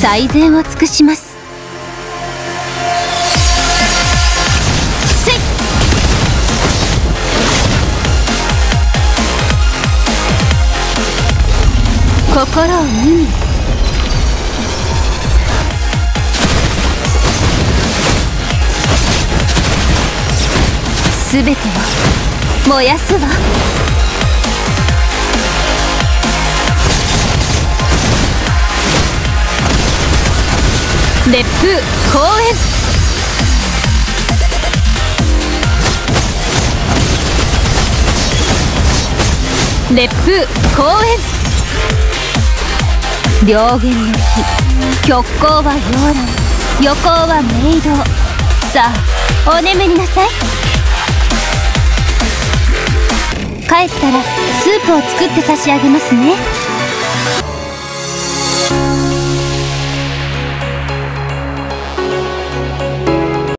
最善を尽くします。せい。心を無に。すべてを燃やすわ。烈風光炎。烈風光炎。両弦の火、極光は溶卵、余光は明洞。さあお眠りなさい。帰ったらスープを作って差し上げますね。